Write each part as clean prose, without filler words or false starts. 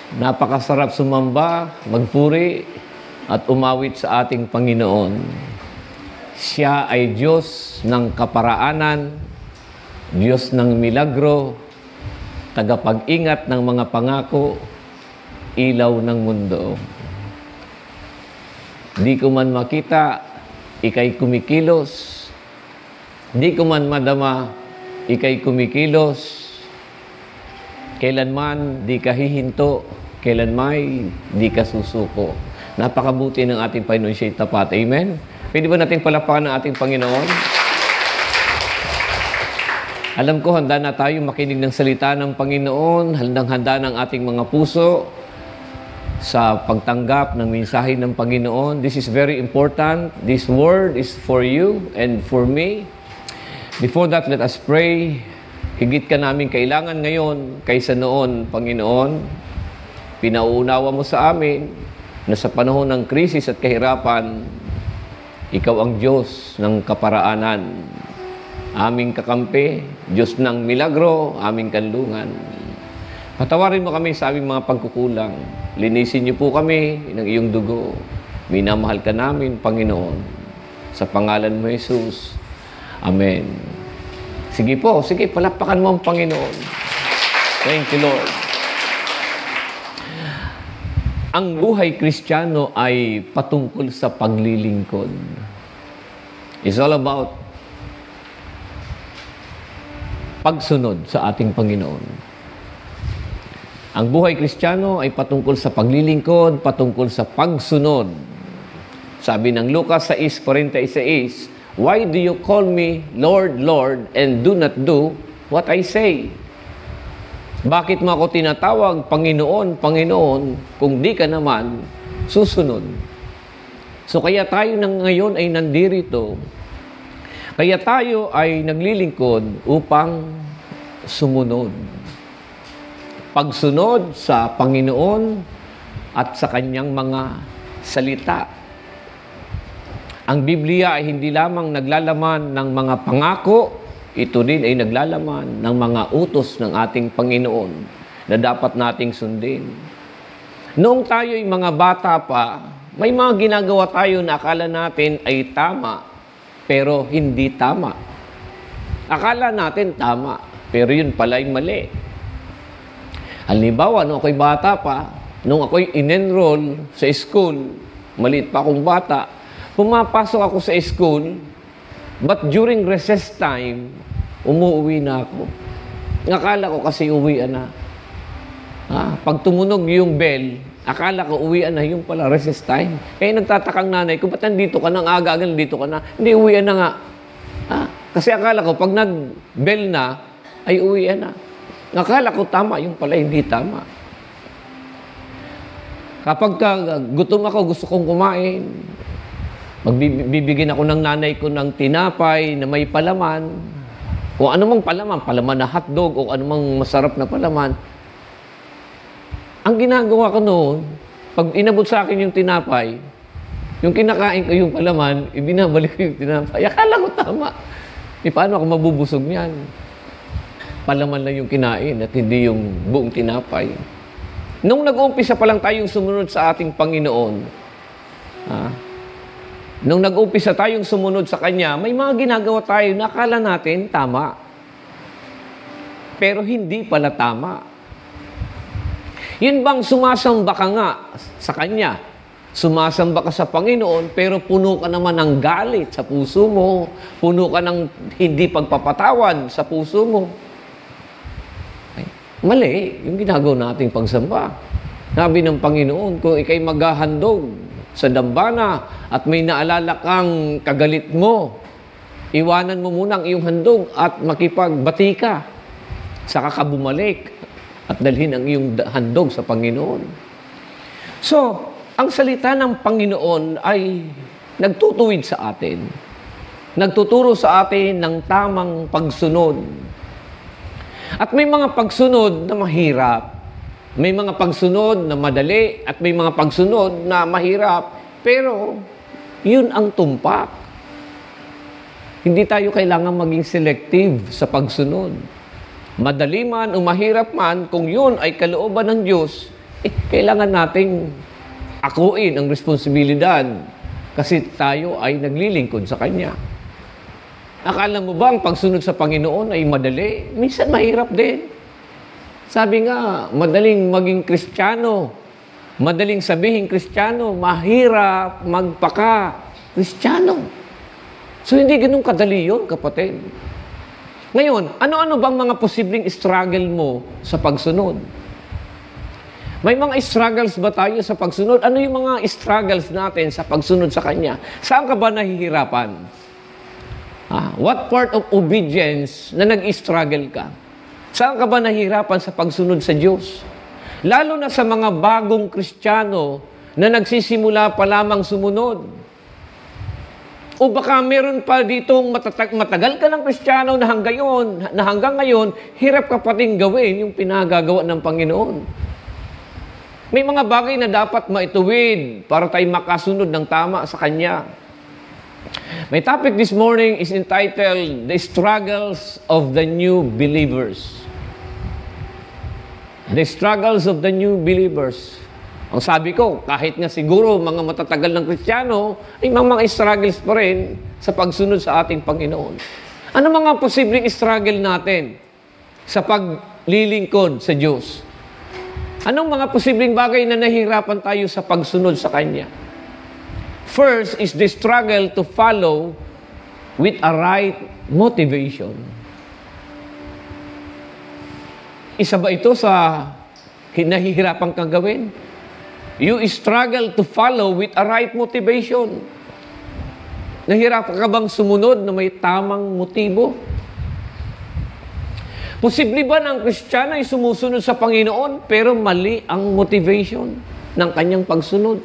Napakasarap sumamba, magpuri, at umawit sa ating Panginoon. Siya ay Diyos ng kaparaanan, Diyos ng milagro, tagapag-ingat ng mga pangako, ilaw ng mundo. Di ko man makita, ika'y kumikilos. Di ko man madama, ika'y kumikilos. Kailanman di ka hihinto, kailanman di ka susuko. Napakabuti ng ating Panginoon, siya'y tapat. Amen? Pwede ba natin palapakan ng ating Panginoon? Alam ko, handa na tayo makinig ng salita ng Panginoon, handang-handa ng ating mga puso sa pagtanggap ng mensahe ng Panginoon. This is very important. This word is for you and for me. Before that, let us pray. Higit ka namin kailangan ngayon kaysa noon, Panginoon. Pinauunawa mo sa amin na sa panahon ng krisis at kahirapan, Ikaw ang Diyos ng kaparaanan. Aming kakampi, Diyos ng milagro, aming kanlungan. Patawarin mo kami sa aming mga pagkukulang. Linisin niyo po kami ng iyong dugo. Minamahal ka namin, Panginoon. Sa pangalan mo, Jesus. Amen. Sige po, sige, palapakan mo ang Panginoon. Thank you, Lord. Ang buhay Kristiyano ay patungkol sa paglilingkod. It's all about pagsunod sa ating Panginoon. Ang buhay Kristiyano ay patungkol sa paglilingkod, patungkol sa pagsunod. Sabi ng Lucas 6:46, "Why do you call me Lord, Lord, and do not do what I say?" Bakit mo ako tinatawag, Panginoon, Panginoon, kung di ka naman susunod? So kaya tayo ngayon ay nandirito. Kaya tayo ay naglilingkod upang sumunod. Pagsunod sa Panginoon at sa Kanyang mga salita. Ang Biblia ay hindi lamang naglalaman ng mga pangako, ito din ay naglalaman ng mga utos ng ating Panginoon na dapat nating sundin. Noong tayo'y mga bata pa, may mga ginagawa tayo na akala natin ay tama, pero hindi tama. Akala natin tama, pero yun pala'y mali. Halimbawa, nung ako'y bata pa, nung ako'y in-enroll sa school, maliit pa akong bata, pumapasok ako sa school, but during recess time, umuwi na ako. Akala ko kasi uwian na. Pag tumunog yung bell, akala ko uwian na, yung pala recess time. Kaya nagtatakang nanay ko, ba't nandito ka na? Aga-aga nandito ka na. Hindi, uwian na nga. Kasi akala ko, pag nag-bell na, ay uwian na. Akala ko tama, yung pala hindi tama. Kapag gutom ako, gusto kong kumain, magbibigyan ako ng nanay ko ng tinapay na may palaman, o anumang palaman, palaman na hotdog, o anumang masarap na palaman. Ang ginagawa ko noon, pag inabot sa akin yung tinapay, yung kinakain ko yung palaman, ibinabalik ko yung tinapay. Akala ko tama. Paano ako mabubusog niyan? Palaman lang yung kinain at hindi yung buong tinapay. Nung nag-uumpisa pa lang tayong sumunod sa ating Panginoon, nung nag-uumpisa tayong sumunod sa Kanya, may mga ginagawa tayo na akala natin tama. Pero hindi pala tama. Yun bang sumasamba ka nga sa Kanya? Sumasamba ka sa Panginoon, pero puno ka naman ng galit sa puso mo. Puno ka ng hindi pagpapatawad sa puso mo. Mali yung ginagawa nating pagsamba. Sabi ng Panginoon, kung ikay maghahandog sa dambana at may naalala kang kagalit mo, iwanan mo muna ang iyong handog at makipagbati ka. Saka ka bumalik at dalhin ang iyong handog sa Panginoon. So, ang salita ng Panginoon ay nagtutuwid sa atin. Nagtuturo sa atin ng tamang pagsunod. At may mga pagsunod na mahirap. May mga pagsunod na madali at may mga pagsunod na mahirap. Pero, yun ang tumpak. Hindi tayo kailangan maging selective sa pagsunod. Madali man o mahirap man, kung yun ay kalooban ng Diyos, kailangan nating akuin ang responsibilidad kasi tayo ay naglilingkod sa Kanya. Akala mo ba ang pagsunod sa Panginoon ay madali? Minsan mahirap din. Sabi nga, madaling maging Kristiyano, madaling sabihin Kristiyano, mahirap magpaka-Kristiyano. So hindi ganun kadali yun, kapatid. Ngayon, ano-ano bang mga posibleng struggle mo sa pagsunod? May mga struggles ba tayo sa pagsunod? Ano yung mga struggles natin sa pagsunod sa Kanya? Saan ka ba nahihirapan? What part of obedience na nag-struggle ka? Saan ka ba nahihirapan sa pagsunod sa Diyos? Lalo na sa mga bagong Kristiyano na nagsisimula pa lamang sumunod. O baka meron pa ditong matagal ka ng Kristiyano na hanggang ngayon, hirap ka pating gawin yung pinagagawa ng Panginoon. May mga bagay na dapat maituwid para tayo makasunod ng tama sa Kanya. My topic this morning is entitled, The Struggles of the New Believers. The Struggles of the New Believers. Ang sabi ko, kahit nga siguro mga matatagal ng Kristiyano, ay mga struggles pa rin sa pagsunod sa ating Panginoon. Ano mga posibleng struggle natin sa paglilingkod sa Diyos? Anong mga posibleng bagay na nahihirapan tayo sa pagsunod sa Kanya? First is the struggle to follow with a right motivation. Isa ba ito sa nahihirapan kang gawin? You struggle to follow with a right motivation. Nahihirapan ka bang sumunod na may tamang motibo? Posible ba na ang Kristiyano ay sumusunod sa Panginoon pero mali ang motivation ng kanyang pagsunod?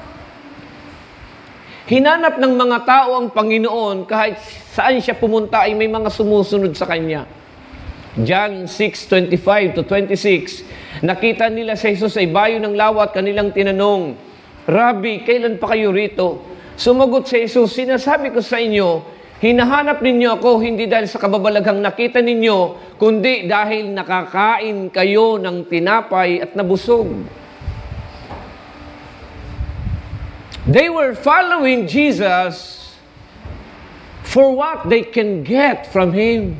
Hinanap ng mga tao ang Panginoon kahit saan siya pumunta ay may mga sumusunod sa Kanya. John 6:25 to 26, nakita nila si Jesus ay bayo ng lawa at kanilang tinanong, Rabbi, kailan pa kayo rito? Sumagot si Jesus, sinasabi ko sa inyo, hinahanap ninyo ako hindi dahil sa kababalaghang nakita ninyo, kundi dahil nakakain kayo ng tinapay at nabusog. They were following Jesus for what they can get from Him.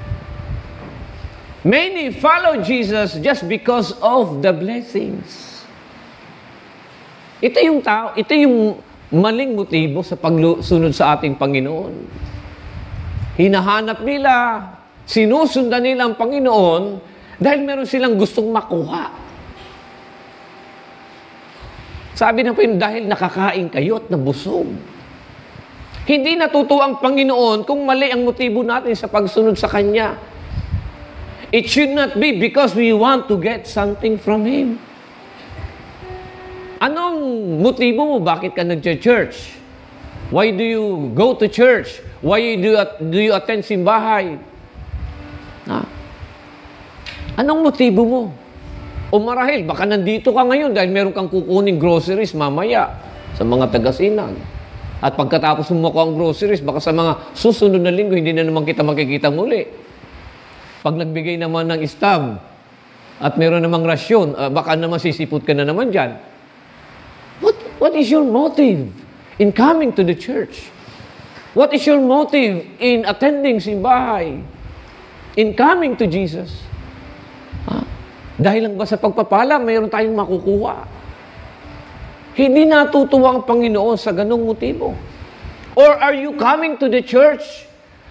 Many follow Jesus just because of the blessings. Ito yung maling motibo sa pagsunod sa ating Panginoon. Hinahanap nila, sinusundan nila ang Panginoon dahil meron silang gustong makuha. Sabi na po yun, dahil nakakain kayo at nabusog. Hindi natutuwa ang Panginoon kung mali ang motibo natin sa pagsunod sa Kanya. It should not be because we want to get something from Him. Anong motibo mo? Bakit ka nag-church? Why do you go to church? Why do you attend simbahay? Anong motibo mo? O marahil, baka nandito ka ngayon dahil meron kang kukuning groceries mamaya sa mga taga-sinag. At pagkatapos mo makuha ang groceries, baka sa mga susunod na linggo, hindi na naman kita makikita muli. Pag nagbigay naman ng stab at meron namang rasyon, baka naman sisipot ka na naman dyan. What is your motive in coming to the church? What is your motive in attending simbahay? In coming to Jesus? Dahil lang ba sa pagpapala, mayroon tayong makukuha? Hindi natutuwa ang Panginoon sa ganong motibo. Or are you coming to the church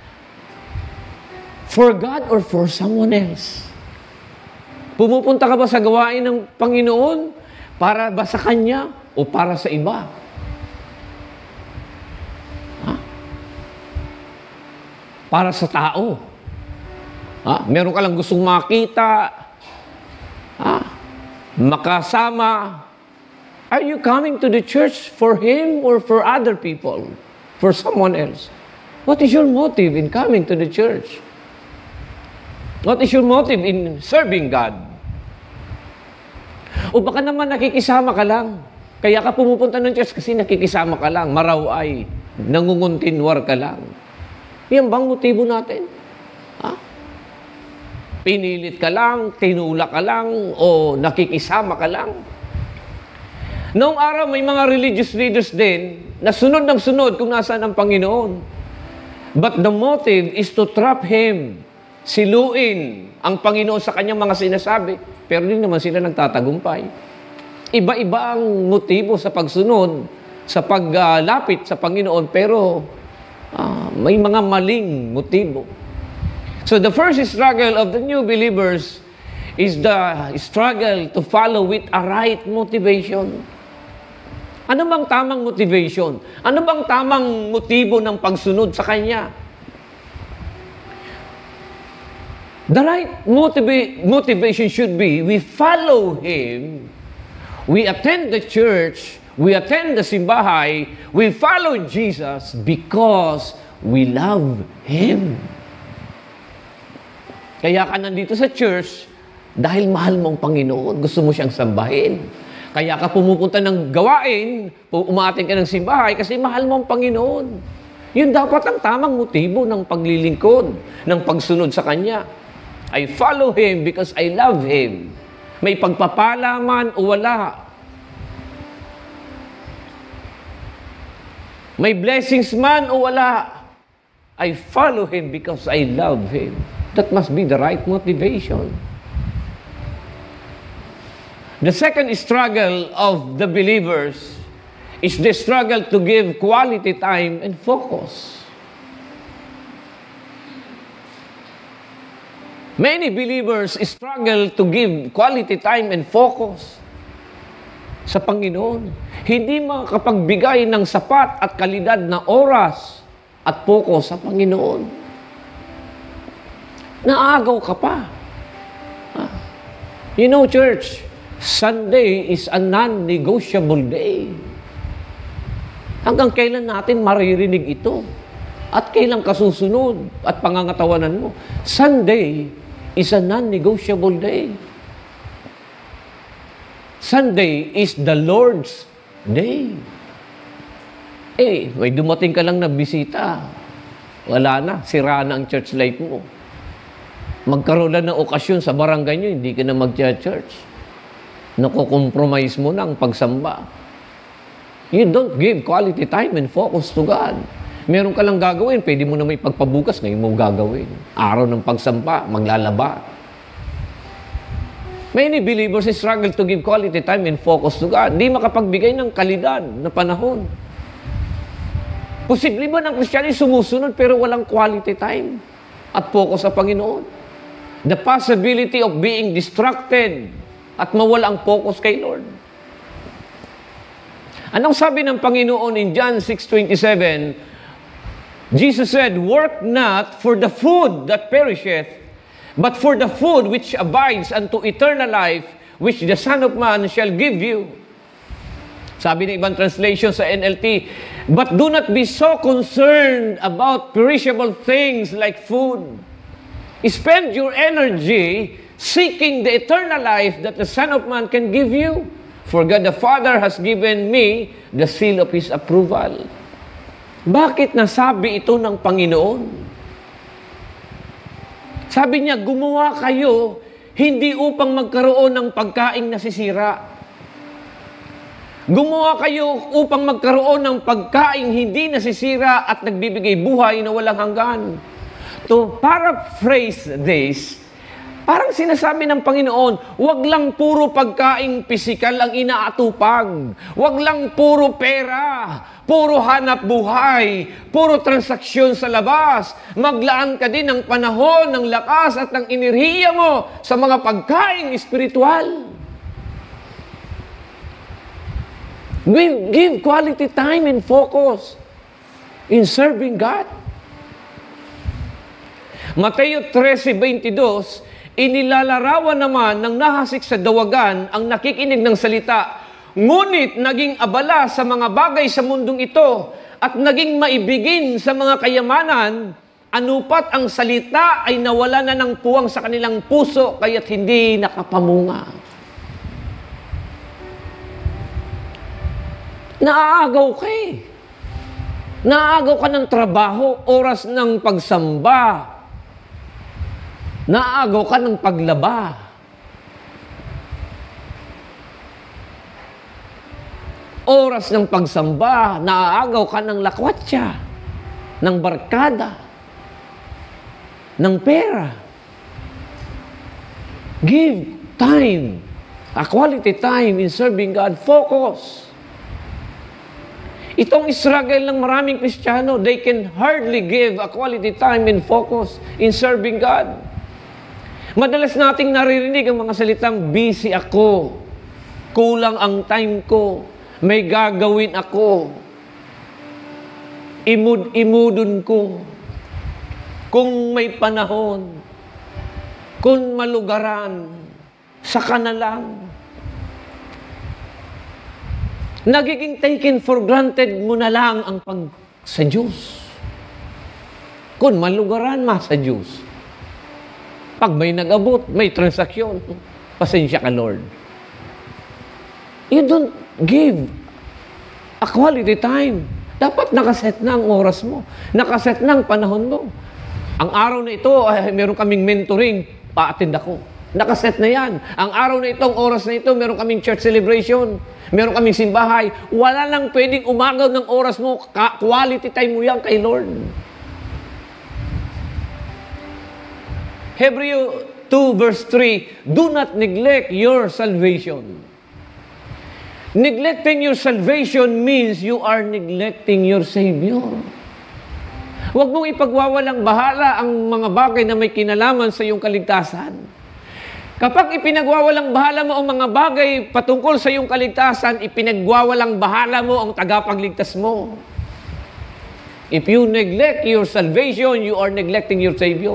for God or for someone else? Pumupunta ka ba sa gawain ng Panginoon para ba sa Kanya o para sa iba? Para sa tao? Meron ka lang gustong makita, makasama. Are you coming to the church for Him or for other people? For someone else? What is your motive in coming to the church? What is your motive in serving God? O baka naman nakikisama ka lang. Kaya ka pumupunta ng church kasi nakikisama ka lang. Maraway. Nangunguntinwar ka lang. Yan bang motibo natin? Pinilit ka lang, tinulak ka lang, o nakikisama ka lang. Noong araw, may mga religious leaders din na sunod ng sunod kung nasaan ang Panginoon. But the motive is to trap Him, siluin ang Panginoon sa kanyang mga sinasabi. Pero hindi naman sila nagtatagumpay. Iba-iba ang motibo sa pagsunod, sa paglapit sa Panginoon, pero may mga maling motibo. So the first struggle of the new believers is the struggle to follow with a right motivation. Ano bang tamang motivation? Ano bang tamang motibo ng pagsunod sa Kanya? The right motivation should be, we follow Him, we attend the church, we attend the simbahay, we follow Jesus because we love Him. Kaya ka nandito sa church dahil mahal mo ang Panginoon, gusto mo siyang sambahin. Kaya ka pumupunta ng gawain, umaating ka ng simbahay kasi mahal mo ang Panginoon. Yun dapat ang tamang motibo ng paglilingkod, ng pagsunod sa Kanya. I follow Him because I love Him. May pagpapala man o wala. May blessings man o wala. I follow Him because I love Him. That must be the right motivation. The second struggle of the believers is the struggle to give quality time and focus. Many believers struggle to give quality time and focus sa Panginoon. Hindi makapagbigay ng sapat at kalidad na oras at focus sa Panginoon. Naagaw ka pa. You know, church, Sunday is a non-negotiable day. Hanggang kailan natin maririnig ito? At kailan kasusunod at pangangatawanan mo? Sunday is a non-negotiable day. Sunday is the Lord's day. May dumating ka lang na bisita. Wala na, sira na ang church life mo. Magkaroon lang ng okasyon sa barangay nyo, hindi ka na mag-church. Nakukompromise mo na ang pagsamba. You don't give quality time and focus to God. Meron ka lang gagawin, pwede mo na may pagpabukas, ngayon mo gagawin. Araw ng pagsamba, maglalaba. Many believers struggle to give quality time and focus to God. Hindi makapagbigay ng kalidad na panahon. Posible ba ng Kristiyano sumusunod pero walang quality time at focus sa Panginoon? The possibility of being distracted at mawala ang focus kay Lord. Anong sabi ng Panginoon in John 6:27? Jesus said, "Work not for the food that perisheth, but for the food which abides unto eternal life, which the Son of Man shall give you." Sabi ng ibang translation sa NLT, "But do not be so concerned about perishable things like food. Spend your energy seeking the eternal life that the Son of Man can give you. For God the Father has given me the seal of His approval." Bakit nasabi ito ng Panginoon? Sabi niya, gumawa kayo hindi upang magkaroon ng pagkaing nasisira. Gumawa kayo upang magkaroon ng pagkaing hindi nasisira at nagbibigay buhay na walang hanggan. To paraphrase this, parang sinasabi ng Panginoon, wag lang puro pagkaing pisikal ang inaatupag. Wag lang puro pera, puro hanap buhay, puro transaksyon sa labas. Maglaan ka din ng panahon, ng lakas at ng enerhiya mo sa mga pagkaing espiritual. Give quality time and focus in serving God. Mateo 13:22, inilalarawan naman ng nahasik sa dawagan ang nakikinig ng salita, ngunit naging abala sa mga bagay sa mundong ito at naging maibigin sa mga kayamanan, anupat ang salita ay nawala na ng puwang sa kanilang puso kaya't hindi nakapamunga. Naaagaw ka eh. Naaagaw ka ng trabaho, oras ng pagsamba. Naaagaw ka ng paglaba. Oras ng pagsamba, naaagaw ka ng lakwatsa, ng barkada, ng pera. Give time, a quality time in serving God. Focus. Itong struggle ng maraming Kristiyano, they can hardly give a quality time and focus in serving God. Madalas nating naririnig ang mga salitang, busy ako, kulang ang time ko, may gagawin ako, imudun ko, kung may panahon, kung malugaran, saka na lang. Nagiging taken for granted mo na lang ang pag sa Diyos. Kung malugaran, sa Diyos. Pag may nag-abot, may transaksyon, pasensya ka, Lord. You don't give a quality time. Dapat nakaset na ang oras mo. Nakaset na ang panahon mo. Ang araw na ito, meron kaming mentoring, pa-attend ako. Nakaset na yan. Ang araw na ito, ang oras na ito, meron kaming church celebration, meron kaming simbahay. Wala lang pwedeng umagaw ng oras mo. Quality time mo yan kay Lord. Hebrew 2 verse 3, do not neglect your salvation. Neglecting your salvation means you are neglecting your Savior. Huwag mong ipagwawalang bahala ang mga bagay na may kinalaman sa iyong kaligtasan. Kapag ipinagwawalang bahala mo ang mga bagay patungkol sa iyong kaligtasan, ipinagwawalang bahala mo ang tagapagligtas mo. If you neglect your salvation, you are neglecting your Savior.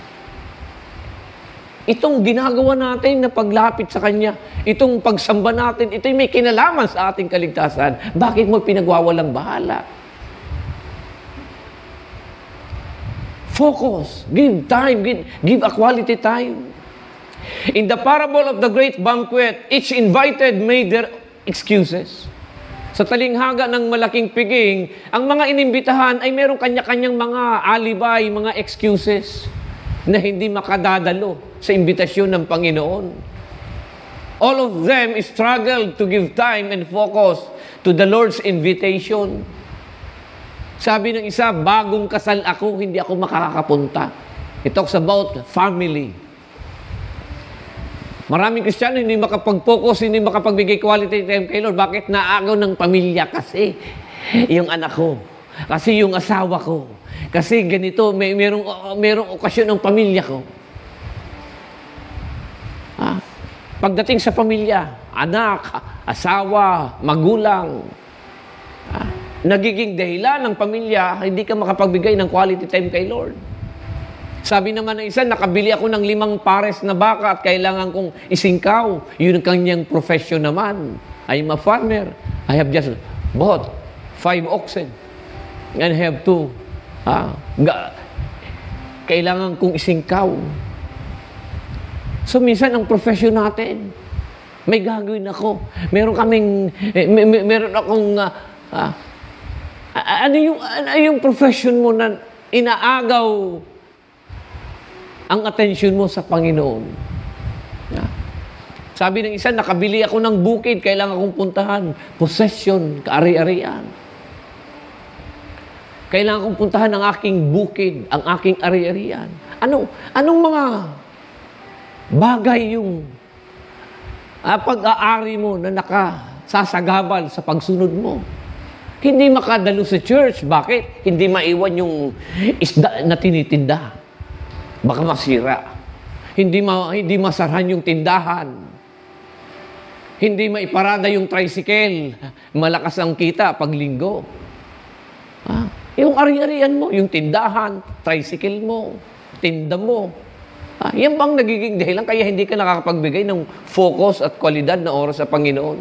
Itong ginagawa natin na paglapit sa Kanya, itong pagsamba natin, ito may kinalaman sa ating kaligtasan. Bakit mo pinagwawalang bahala? Focus. Give time. Give a quality time. In the parable of the great banquet, each invited made their excuses. Sa talinghaga ng malaking piging, ang mga inimbitahan ay merong kanya-kanyang mga alibay, mga excuses na hindi makadadalo sa imbitasyon ng Panginoon. All of them struggled to give time and focus to the Lord's invitation. Sabi ng isa, bagong kasal ako, hindi ako makakapunta. It talks about family. Maraming Kristiyano hindi makapag-focus, hindi makapagbigay quality time kay Lord. Bakit? Naagaw ng pamilya kasi yung anak ko, kasi yung asawa ko, kasi ganito, merong okasyon ng pamilya ko. Pagdating sa pamilya, anak, asawa, magulang, nagiging dahilan ng pamilya, hindi ka makapagbigay ng quality time kay Lord. Sabi naman ng isa, nakabili ako ng 5 pares na baka at kailangan kong isingkaw. Yun ang kanyang profession naman. I'm a farmer. I have just bought 5 oxen and have 2. Kailangan kong isingkaw. So, minsan ang profession natin, may gagawin ako. Meron akong, ano yung profession mo na inaagaw ang attention mo sa Panginoon? Sabi ng isa, nakabili ako ng bukid, kailangan kong puntahan. Possession, kaari-arian. Kailangan kong puntahan ang aking bukid, ang aking ari-arian. Anong mga bagay yung pag-aari mo na nakasasagabal sa pagsunod mo? Hindi makadalo sa church. Bakit? Hindi maiwan yung isda na tinitinda. Baka masira. Hindi masarhan yung tindahan. Hindi maiparada yung tricycle. Malakas ang kita pag linggo. Yung ari-arian mo, yung tindahan, tricycle mo, tinda mo. Yan bang nagiging dahilan kaya hindi ka nakakapagbigay ng focus at kwalidad na oras sa Panginoon?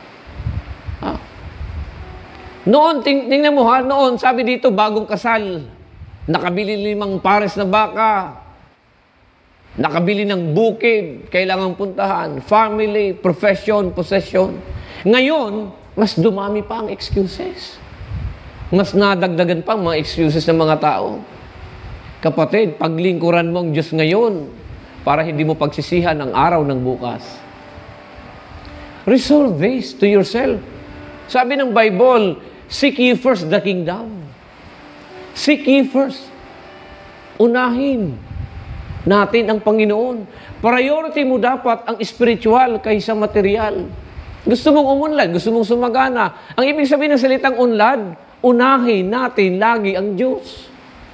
Noon, tingnan mo noon, sabi dito, bagong kasal, nakabili 5 pares na baka, nakabili ng bukid, kailangang puntahan, family, profession, possession. Ngayon, mas dumami pa ang excuses. Mas nadagdagan pa ang mga excuses ng mga tao. Kapatid, paglingkuran mo ang Diyos ngayon, para hindi mo pagsisihan ang araw ng bukas. Resolve this to yourself. Sabi ng Bible, seek ye first the kingdom. Seek ye first. Unahin natin ang Panginoon. Priority mo dapat ang spiritual kaysa material. Gusto mong umunlad, gusto mong sumagana. Ang ibig sabihin ng salitang unlad, unahin natin lagi ang Diyos.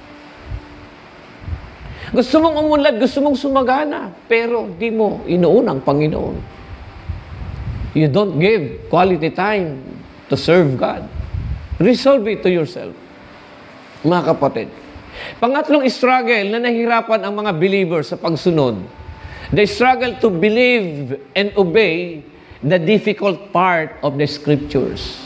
Gusto mong umunlad, gusto mong sumagana, pero di mo inuuna ang Panginoon. You don't give quality time to serve God. Resolve it to yourself. Mga kapatid. Pangatlong struggle na nahihirapan ang mga believers sa pagsunod. They struggle to believe and obey the difficult part of the Scriptures.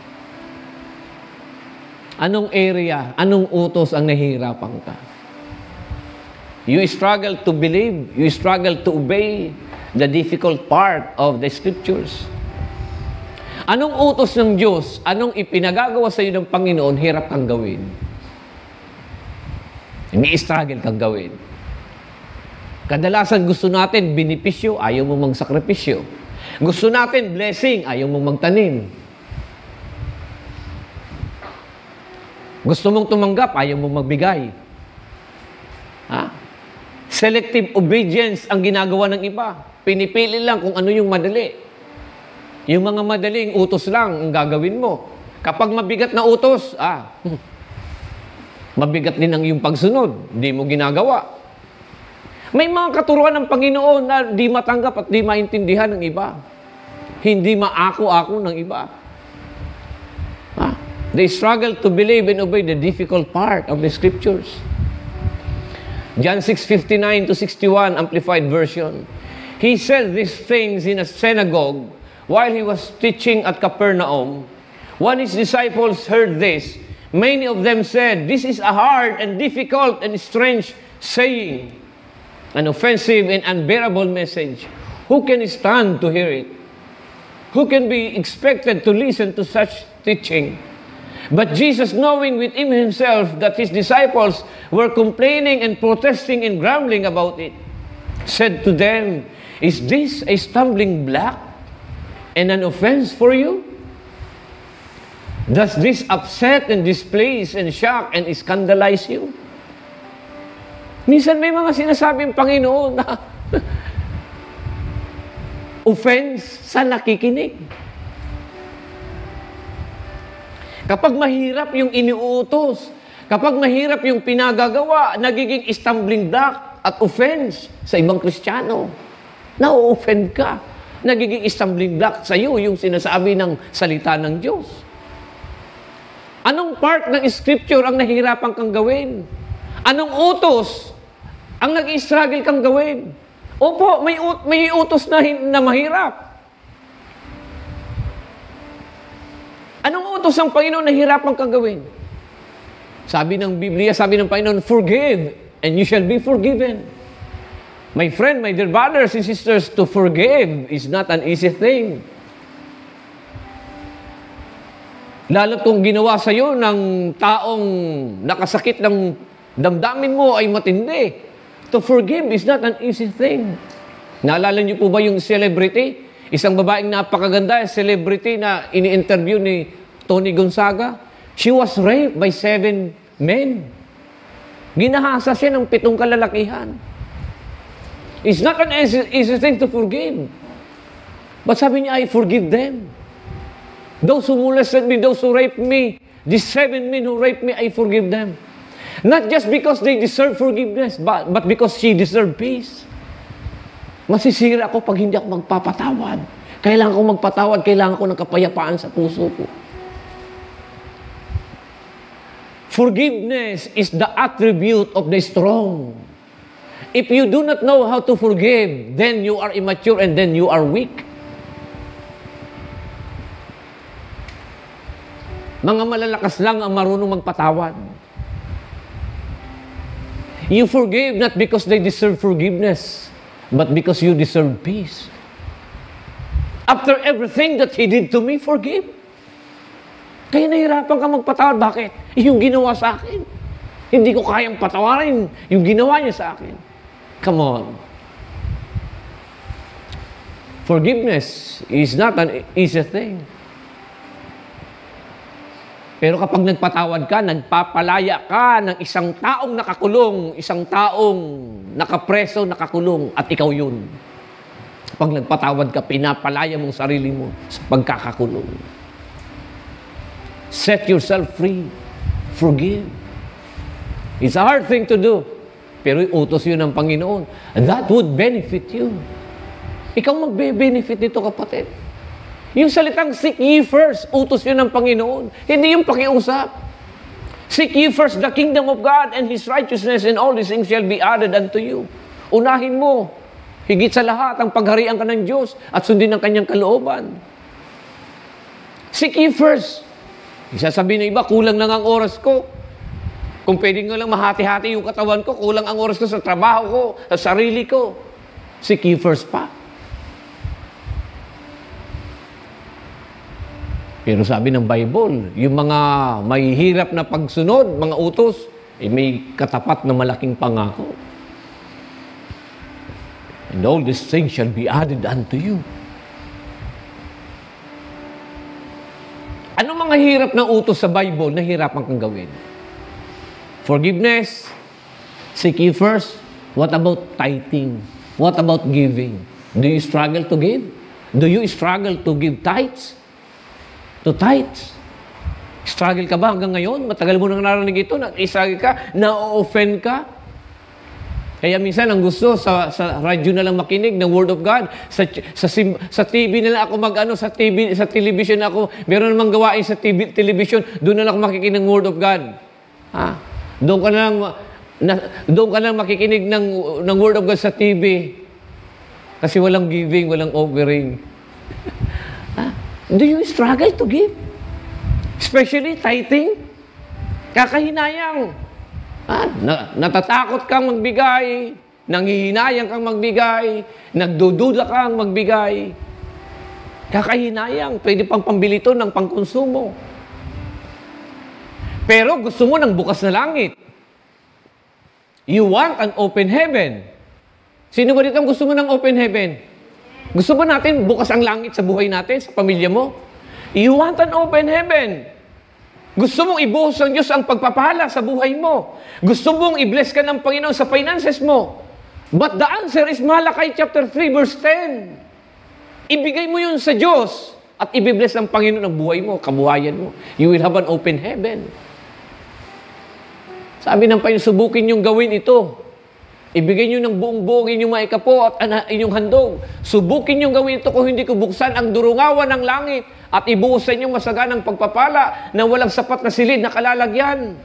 Anong area, anong utos ang nahihirapan ka? You struggle to believe, you struggle to obey the difficult part of the Scriptures. Anong utos ng Diyos, anong ipinagagawa sa iyo ng Panginoon, hirap kang gawin. Ni-struggle kang gawin. Kadalasan gusto natin benepisyo, ayaw mo magsakripisyo. Gusto natin blessing, ayaw mo magtanim. Gusto mong tumanggap, ayaw mo magbigay. Ha? Selective obedience ang ginagawa ng iba. Pinipili lang kung ano yung madali. Yung mga madaling utos lang ang gagawin mo. Kapag mabigat na utos, mabigat din ang iyong pagsunod. Hindi mo ginagawa. May mga katuruan ng Panginoon na di matanggap at di maintindihan ng iba. Hindi maako-ako ng iba. They struggle to believe and obey the difficult part of the Scriptures. John 6:59 to 61, Amplified Version. He said these things in a synagogue while he was teaching at Capernaum. When his disciples heard this, many of them said, "This is a hard and difficult and strange saying, an offensive and unbearable message. Who can stand to hear it? Who can be expected to listen to such teaching?" But Jesus, knowing within himself that his disciples were complaining and protesting and grumbling about it, said to them, "Is this a stumbling block and an offense for you? Does this upset and displease and shock and scandalize you?" Minsan may mga sinasabing Panginoon na offense sa nakikinig. Kapag mahirap yung iniuutos, kapag mahirap yung pinagagawa, nagiging stumbling block at offense sa ibang Kristiyano. Na-offend ka. Nagiging stumbling block sa iyo yung sinasabi ng salita ng Diyos. Anong part ng Scripture ang nahihirapan kang gawin? Anong utos ang nag-struggle kang gawin? Opo, may utos na mahirap. Anong utos ng Panginoon na hirapan kang gawin? Sabi ng Biblia, sabi ng Panginoon, "Forgive, and you shall be forgiven." My friend, my dear brothers and sisters, to forgive is not an easy thing. Lalo kung ginawa sa iyo ng taong nakasakit ng damdamin mo ay matindi. To forgive is not an easy thing. Naalala niyo po ba yung celebrity? Isang babaeng napakaganda, celebrity na ini-interview ni Tony Gonzaga. She was raped by 7 men. Ginahasa siya ng 7 kalalakihan. It's not an easy thing to forgive. But sabi niya, "I forgive them. Those who molested me, those who raped me, these 7 men who raped me, I forgive them." Not just because they deserve forgiveness, but because she deserved peace. Masisira ako pag hindi ako magpapatawad. Kailangan ko magpatawad, kailangan ko ng kapayapaan sa puso ko. Forgiveness is the attribute of the strong. If you do not know how to forgive, then you are immature and then you are weak. Mga malalakas lang ang marunong magpatawad. You forgive not because they deserve forgiveness, but because you deserve peace. After everything that He did to me, forgive. Kaya nahirapan ka magpatawad. Bakit? Yung ginawa sa akin. Hindi ko kayang patawarin yung ginawa niya sa akin. Come on. Forgiveness is not an easy thing. Pero kapag nagpatawad ka, nagpapalaya ka ng isang taong nakakulong, isang taong nakapreso, nakakulong, at ikaw yun. Kapag nagpatawad ka, pinapalaya mong sarili mo sa pagkakakulong. Set yourself free. Forgive. It's a hard thing to do. Pero utos yun ng Panginoon. And that would benefit you. Ikaw magbe-benefit nito, kapatid. Yung salitang, seek ye first, utos yun ng Panginoon. Hindi yung pakiusap. Seek ye first the kingdom of God and His righteousness, and all these things shall be added unto you. Unahin mo, higit sa lahat, ang pagharian ka ng Diyos at sundin ang kanyang kalooban. Seek ye first. Isasabihin ng iba, kulang lang ang oras ko. Kung pwede nga lang mahati-hati yung katawan ko, kulang ang oras ko sa trabaho ko, sa sarili ko. Seek ye first pa. Pero sabi ng Bible, yung mga mahihirap na pagsunod, mga utos, may katapat na malaking pangako. And all these things shall be added unto you. Ano mga hirap na utos sa Bible na hirapan kang gawin? Forgiveness, seek ye first. What about tithing? What about giving? Do you struggle to give? Do you struggle to give tithes? To tithes? Struggle ka ba hanggang ngayon? Matagal mo nang narinig ito, struggle ka, na-offend ka. Kaya minsan ang gusto sa radyo na lang makinig ng Word of God, sa TV na lang ako sa television ako, meron namang gawain sa television, doon na lang ako makikinig ng Word of God. Ha? Doon ka lang makikinig ng Word of God sa TV. Kasi walang giving, walang offering. Do you struggle to give? Especially tithing? Kakahinayang. Natatakot kang magbigay, nanghihinayang kang magbigay, nagdududa kang magbigay. Kakahinayang, pwede pang pambili ito ng pangkonsumo. Pero gusto mo ng bukas na langit. You want an open heaven. Sino ba dito ang gusto mo ng open heaven? Gusto ba natin bukas ang langit sa buhay natin, sa pamilya mo? You want an open heaven. Gusto mong ibuhos ng Diyos ang pagpapala sa buhay mo. Gusto mong i-bless ka ng Panginoon sa finances mo. But the answer is Malakay chapter 3 verse 10. Ibigay mo yun sa Diyos at i-bless ng Panginoon ang buhay mo, kabuhayan mo. You will have an open heaven. Sabi ng Panginoon, subukin niyong gawin ito. Ibigay niyo ng buong-buong inyong maikapo at inyong handog. Subukin niyong gawin ito kung hindi ko buksan ang durungawan ng langit at ibuhos sa inyong masaganang pagpapala na walang sapat na silid na kalalagyan.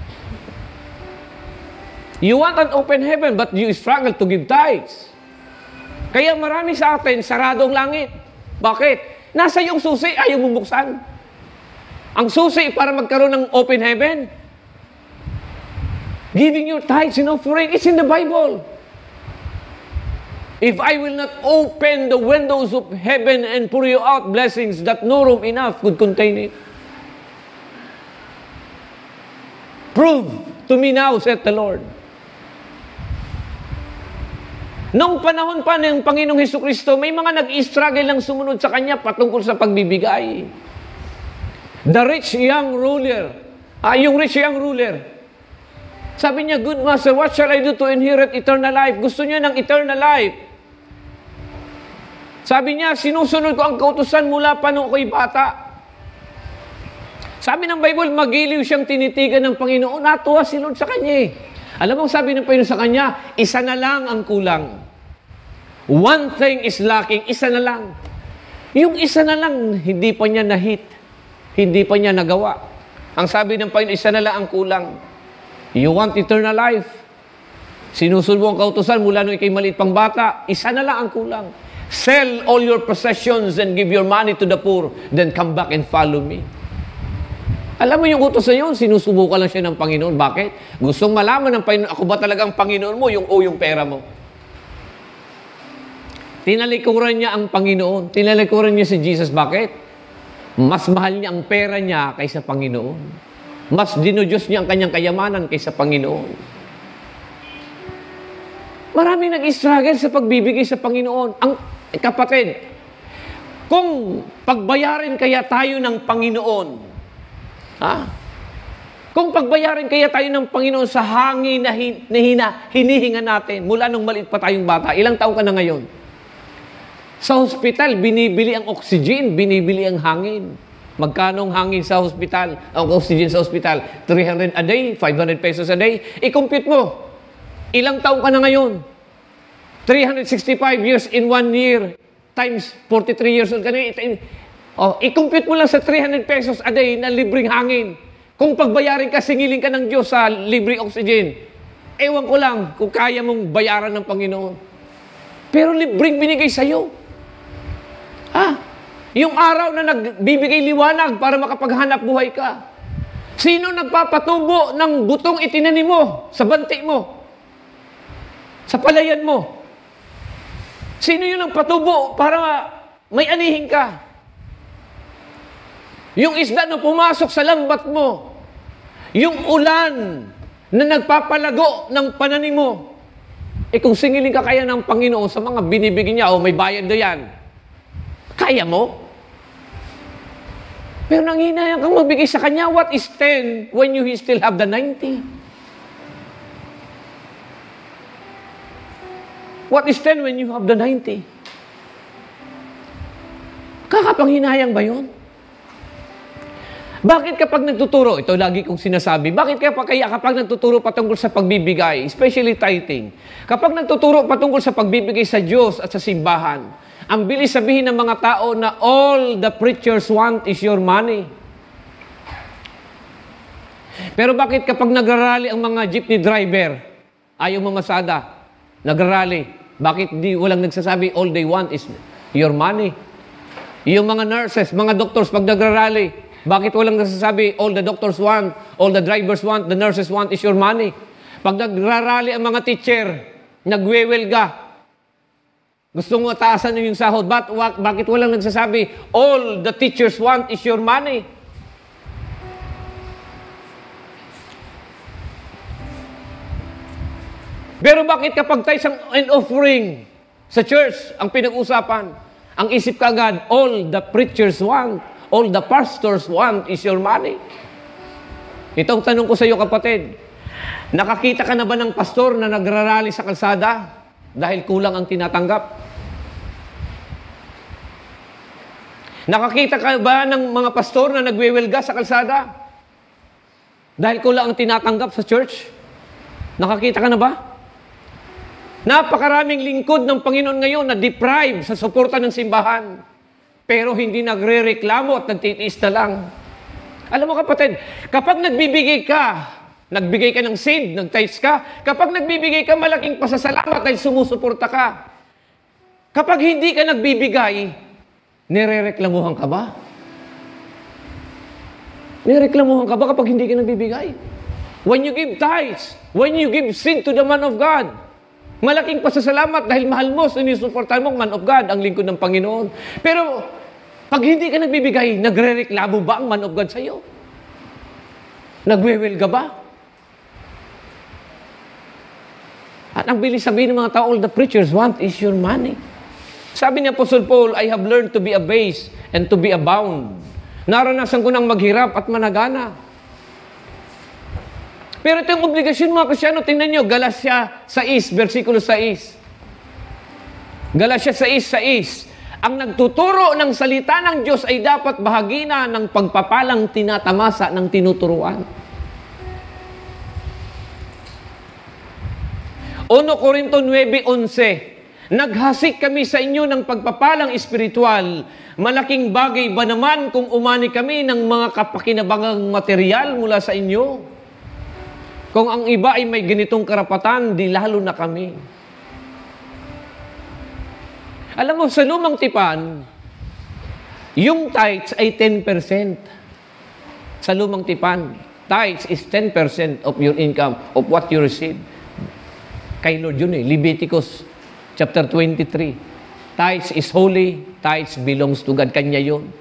You want an open heaven but you struggle to give tithes. Kaya marami sa atin, saradong langit. Bakit? Nasa iyong susi, ayaw mong buksan. Ang susi para magkaroon ng open heaven, giving your tithes and offering, it's in the Bible. If I will not open the windows of heaven and pour you out blessings that no room enough could contain it. Prove to me now, said the Lord. Noong panahon pa ng Panginoong Hesukristo, may mga nag-i-struggle lang sumunod sa Kanya patungkol sa pagbibigay. The rich young ruler, yung rich young ruler, sabi niya, "Good master, what shall I do to inherit eternal life?" Gusto niya ng eternal life. Sabi niya, sinusunod ko ang kautusan mula pa nung ako'y bata. Sabi ng Bible, magiliw siyang tinitigan ng Panginoon. Natuwa si Lord sa kanya eh. Alam mo, sabi ng Panginoon sa kanya, isa na lang ang kulang. One thing is lacking, isa na lang. Yung isa na lang, hindi pa niya na-hit. Hindi pa niya nagawa. Ang sabi ng Panginoon, isa na lang ang kulang. You want eternal life? Sinusunod mo ang kautusan mula nung ikay maliit pang bata, isa na lang ang kulang. Sell all your possessions and give your money to the poor, then come back and follow me. Alam mo yung utos na yun, sinusubukan lang siya ng Panginoon. Bakit? Gustong malaman ng Panginoon, ako ba talagang Panginoon mo, yung pera mo? Tinalikuran niya ang Panginoon. Tinalikuran niya si Jesus. Bakit? Mas mahal niya ang pera niya kaysa Panginoon. Mas dinudiyos niya ang kanyang kayamanan kaysa Panginoon. Maraming nag-struggle sa pagbibigay sa Panginoon. Ang kapatid, Kung pagbayarin kaya tayo ng Panginoon, ha? Kung pagbayarin kaya tayo ng Panginoon sa hangin na hinihinga natin, mula nung maliit pa tayong bata, ilang taon ka na ngayon? Sa hospital, binibili ang oxygen, binibili ang hangin. Magkano ang hangin sa hospital? Ang oxygen sa hospital? 300 a day, 500 pesos a day. I-compute mo. Ilang taon ka na ngayon? 365 years in 1 year times 43 years old ka na. I-compute mo lang sa 300 pesos a day na libreng hangin. Kung pagbayarin ka, singilin ka ng Diyos sa libreng oxygen. Ewan ko lang kung kaya mong bayaran ng Panginoon. Pero libreng binigay sa'yo. Yung araw na nagbibigay liwanag para makapaghanap buhay ka. Sino nagpapatubo ng butong itinanim mo sa banti mo? Sa palayan mo? Sino yung nagpatubo para may anihin ka? Yung isda na pumasok sa lambat mo. Yung ulan na nagpapalago ng pananim mo. Kung singilin ka kaya ng Panginoon sa mga binibigyan niya, may bayad na yan, kaya mo? Pero nanghinayang kang magbigay sa Kanya, what is 10 when you still have the 90? What is 10 when you have the 90? Kakapanghinayang ba yun? Bakit kapag nagtuturo, ito lagi kong sinasabi, bakit kaya kapag nagtuturo patungkol sa pagbibigay, especially tithing, kapag nagtuturo patungkol sa pagbibigay sa Diyos at sa simbahan, ang bilis sabihin ng mga tao na all the preachers want is your money. Pero bakit kapag nagrarally ang mga jeepney driver, ayaw mamasada, nagrarally, bakit walang nagsasabi all they want is your money? Yung mga nurses, mga doctors, pag nagrarally, bakit walang nagsasabi all the doctors want, all the drivers want, the nurses want is your money? Pag nagrarally ang mga teacher, nagwewelga, gusto mo taasan yung sahod, bakit walang nagsasabi all the teachers want is your money? Pero bakit kapag tithes and offering sa church, ang pinag-usapan, ang isip kagad, all the preachers want, all the pastors want is your money? Itong tanong ko sa iyo, kapatid, nakakita ka na ba ng pastor na nagrarally sa kalsada dahil kulang ang tinatanggap? Nakakita ka ba ng mga pastor na nagwewelga sa kalsada dahil kulang ang tinatanggap sa church? Nakakita ka na ba? Napakaraming lingkod ng Panginoon ngayon na deprive sa suporta ng simbahan. Pero hindi nagre-reklamo at nagtitiis na lang. Alam mo kapatid, kapag nagbibigay ka ng seed, nag-tithes ka, kapag nagbibigay ka, malaking pasasalamat dahil sumusuporta ka. Kapag hindi ka nagbibigay, nire-reklamuhan ka ba? Nire-reklamuhan ka ba kapag hindi ka nagbibigay? When you give tithes, when you give seed to the man of God, malaking pasasalamat dahil mahal mo, sinusuportahan mo, man of God, ang lingkod ng Panginoon. Pero, pag hindi ka nagbibigay, nagre-reklamo ba ang man of God sa iyo? Nagwewelga ba? At ang bilis sabihin ng mga tao, all the preachers want is your money. Sabi ni Apostle Paul, I have learned to be abased and to be abound. Naranasan ko nang maghirap at managana. Pero ito yung obligasyon mga Kristyano, tingnan nyo, Galatia 6, versikulo 6. Galatia 6:6. Ang nagtuturo ng salita ng Diyos ay dapat bahagina ng pagpapalang tinatamasa ng tinuturuan. 1 Corinto 9:11. Naghasik kami sa inyo ng pagpapalang espiritual. Malaking bagay ba naman kung umani kami ng mga kapakinabangang material mula sa inyo? Kung ang iba ay may ganitong karapatan, di lalo na kami. Alam mo, sa lumang tipan, yung tithes ay 10%. Sa lumang tipan, tithes is 10% of your income, of what you receive. Kay Lord yun Leviticus chapter 23. Tithes is holy, tithes belongs to God. Kanya yun.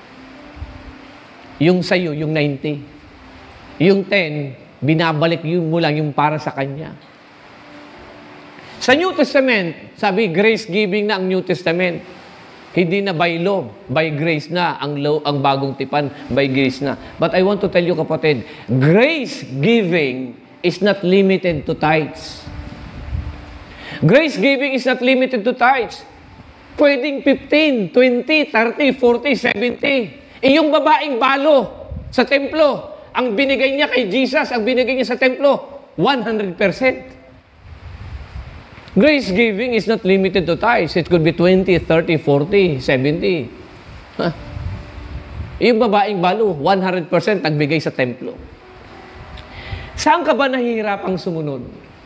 Yung sa'yo, yung 90. Yung 10, binabalik mo lang yung para sa Kanya. Sa New Testament, sabi, grace giving na ang New Testament. Hindi na by law, by grace na. Ang law, ang bagong tipan, by grace na. But I want to tell you, kapatid, grace giving is not limited to tithes. Grace giving is not limited to tithes. Pwedeng 15, 20, 30, 40, 70. Yung babaeng balo sa templo, ang binigay niya kay Jesus, ang binigay niya sa templo, 100%. Grace giving is not limited to tithes. It could be 20, 30, 40, 70. Huh? Yung babaeng balo, 100% nagbigay sa templo. Saan ka ba nahihirapang sumunod?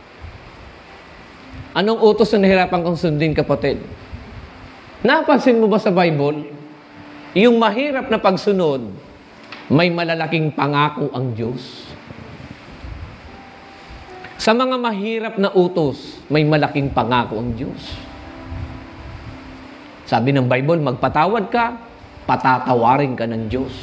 Anong utos na nahihirapan kang sundin, kapatid? Napansin mo ba sa Bible? Yung mahirap na pagsunod, may malalaking pangako ang Diyos. Sa mga mahirap na utos, may malaking pangako ang Diyos. Sabi ng Bible, magpatawad ka, patatawarin ka ng Diyos.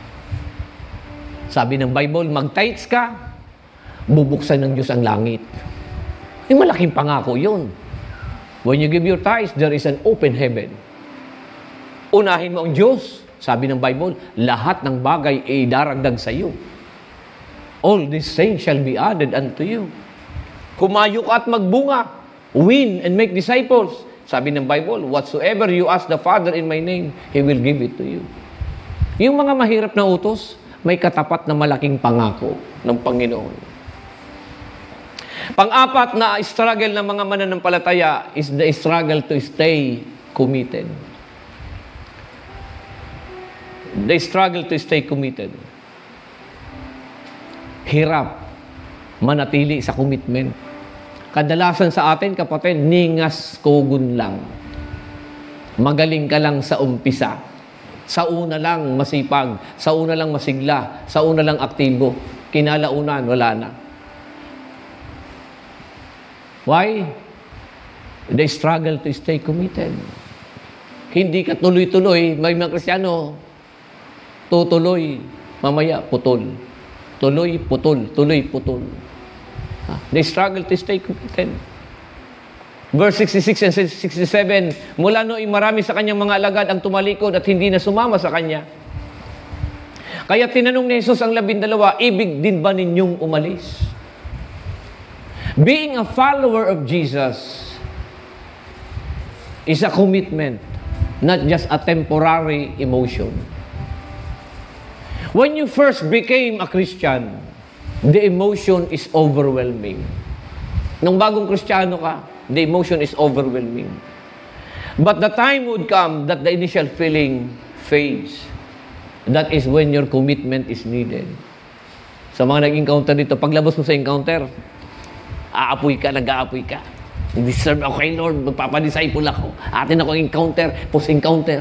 Sabi ng Bible, mag-tithes ka, bubuksan ng Diyos ang langit. May malaking pangako yun. When you give your tithes, there is an open heaven. Unahin mo ang Diyos. Sabi ng Bible, lahat ng bagay ay daragdag sa iyo. All these things shall be added unto you. Kumayo ka at magbunga. Win and make disciples. Sabi ng Bible, whatsoever you ask the Father in my name, He will give it to you. Yung mga mahirap na utos, may katapat na malaking pangako ng Panginoon. Pang-apat na struggle ng mga mananampalataya is the struggle to stay committed. The struggle to stay committed. Hirap manatili sa commitment. Kadalasan sa atin, kapatid, ningas kugun lang. Magaling ka lang sa umpisa. Sa una lang masipag. Sa una lang masigla. Sa una lang aktibo. Kinalaunan, wala na. Why? They struggle to stay committed. Hindi ka tuloy-tuloy. May mga Kristiyano, tutuloy, mamaya putol. Tuloy, putol. Tuloy, putol. They struggle to stay committed. Verse 66 and 67, mula noong marami sa kanyang mga alagad ang tumalikod at hindi na sumama sa kanya. Kaya tinanong ni Jesus ang 12, ibig din ba ninyong umalis? Being a follower of Jesus is a commitment, not just a temporary emotion. When you first became a Christian, the emotion is overwhelming. Nung bagong Kristiyano ka, the emotion is overwhelming. But the time would come that the initial feeling fades. That is when your commitment is needed. Sa mga nag-encounter dito, paglabas mo sa encounter, aapoy ka, nag-aapoy ka. Deserve ako kay Lord, magpapadisciple ako. Atin ako encounter, post-encounter.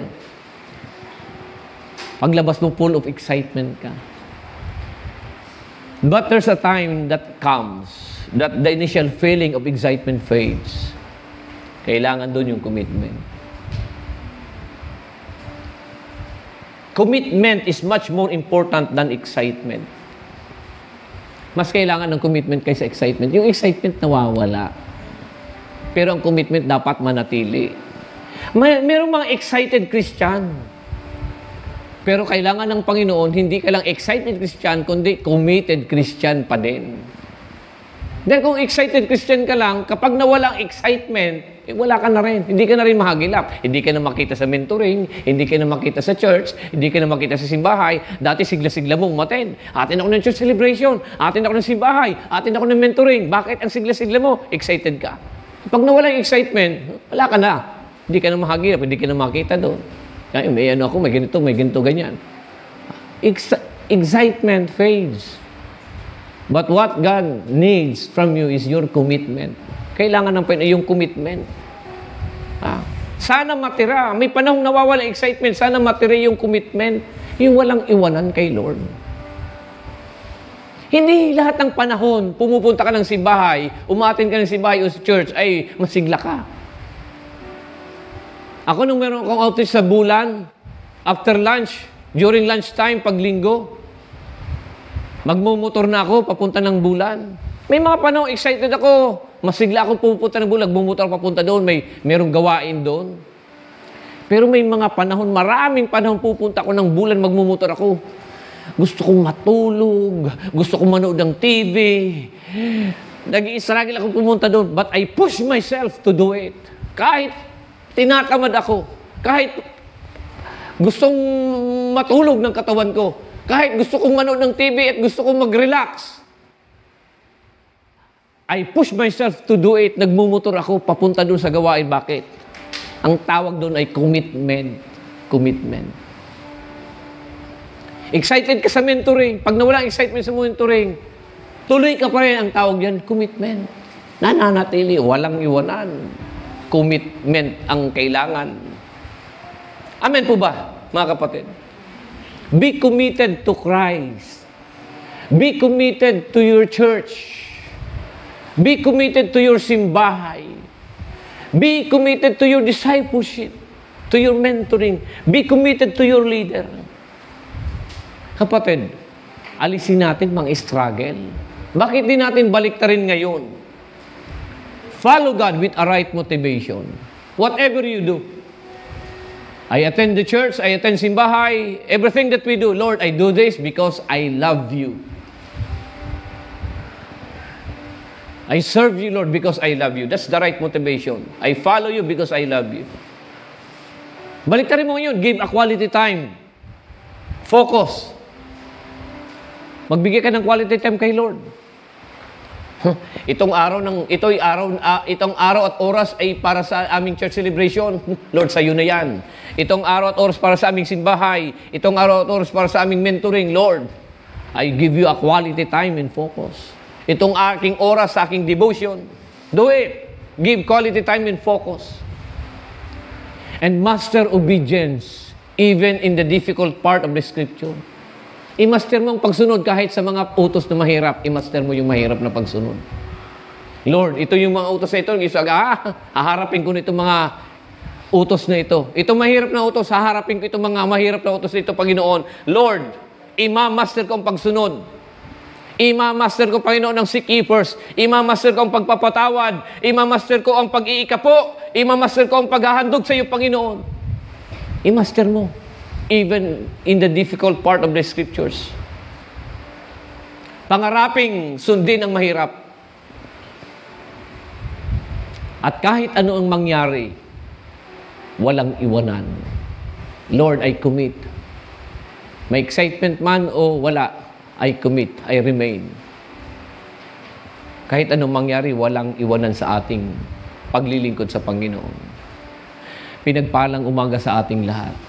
Paglabas mo, full of excitement ka. But there's a time that comes that the initial feeling of excitement fades. Kailangan doon yung commitment. Commitment is much more important than excitement. Mas kailangan ng commitment kaysa excitement. Yung excitement nawawala. Pero ang commitment dapat manatili. Merong mga excited Christian. Pero kailangan ng Panginoon, hindi ka lang excited Christian, kundi committed Christian pa din. Dahil kung excited Christian ka lang, kapag nawalang excitement, wala ka na rin. Hindi ka na rin mahagilap. Hindi ka na makita sa mentoring, hindi ka na makita sa church, hindi ka na makita sa simbahay. Dati sigla-sigla mong umattend. Atin ako ng church celebration, atin ako ng simbahay, atin ako ng mentoring. Bakit ang sigla-sigla mo? Excited ka. Pag nawalang excitement, wala ka na. Hindi ka na mahagilap, hindi ka na makita doon. Kaya may ano ako, may ganito, ganyan. Excitement fades. But what God needs from you is your commitment. Kailangan ng yung commitment. Sana matira. May panahong nawawala excitement. Sana matira yung commitment. Yung walang iwanan kay Lord. Hindi lahat ng panahon, pumupunta ka ng simbahay, umatin ka ng simbahay o sa church, ay masigla ka. Ako nung meron akong outreach sa Bulan, after lunch, during lunchtime, pag linggo, magmumotor na ako, papunta ng Bulan. May mga panahon, excited ako. Masigla ako pupunta ng Bulan, magmumotor papunta doon, merong gawain doon. Pero may mga panahon, maraming panahon pupunta ako ng bulan, magmumotor ako. Gusto kong matulog, gusto kong manood ng TV. Nag-i-struggle ako pumunta doon, but I push myself to do it. Kahit tinatamad ako, kahit gustong matulog ng katawan ko, kahit gusto kong manood ng TV at gusto kong mag-relax, I push myself to do it. Nagmumotor ako, papunta doon sa gawain. Bakit? Ang tawag doon ay commitment. Commitment. Excited ka sa mentoring. Pag nawala ang excitement sa mentoring, tuloy ka pa rin. Ang tawag yan, commitment. Nananatili, walang iwanan. Commitment ang kailangan. Amen po ba, mga kapatid? Be committed to Christ. Be committed to your church. Be committed to your simbahay. Be committed to your discipleship, to your mentoring. Be committed to your leader. Kapatid, alisin natin mga struggle. Bakit di natin baliktarin ngayon? Follow God with a right motivation. Whatever you do. I attend the church, I attend simbahay, everything that we do, Lord, I do this because I love you. I serve you, Lord, because I love you. That's the right motivation. I follow you because I love you. Baliktarin mo ngayon. Give a quality time. Focus. Magbigay ka ng quality time kay Lord. Itong araw at oras ay para sa aming church celebration. Lord, sa iyo na yan. Itong araw at oras para sa aming simbahay. Itong araw at oras para sa aming mentoring. Lord, I give you a quality time and focus. Itong aking oras sa aking devotion. Do it. Give quality time and focus. And master obedience even in the difficult part of the scripture. I-master mo ang pagsunod kahit sa mga utos na mahirap. I-master mo yung mahirap na pagsunod. Lord, ito yung mga utos na ito. Haharapin ko nito mga utos na ito. Itong mahirap na utos, haharapin ko itong mga mahirap na utos na ito, Panginoon. Lord, ima-master ko ang pagsunod. Ima-master ko, Panginoon, ang sick keepers. Ima-master ko ang pagpapatawad. Ima-master ko ang pag-iikapo. Ima-master ko ang paghahandog sa iyo, Panginoon. I-master mo. Even in the difficult part of the scriptures. Pangaraping sundin ang mahirap. At kahit ano ang mangyari, walang iwanan. Lord, I commit. May excitement man o wala, I commit, I remain. Kahit anong mangyari, walang iwanan sa ating paglilingkod sa Panginoon. Pinagpalang umaga sa ating lahat.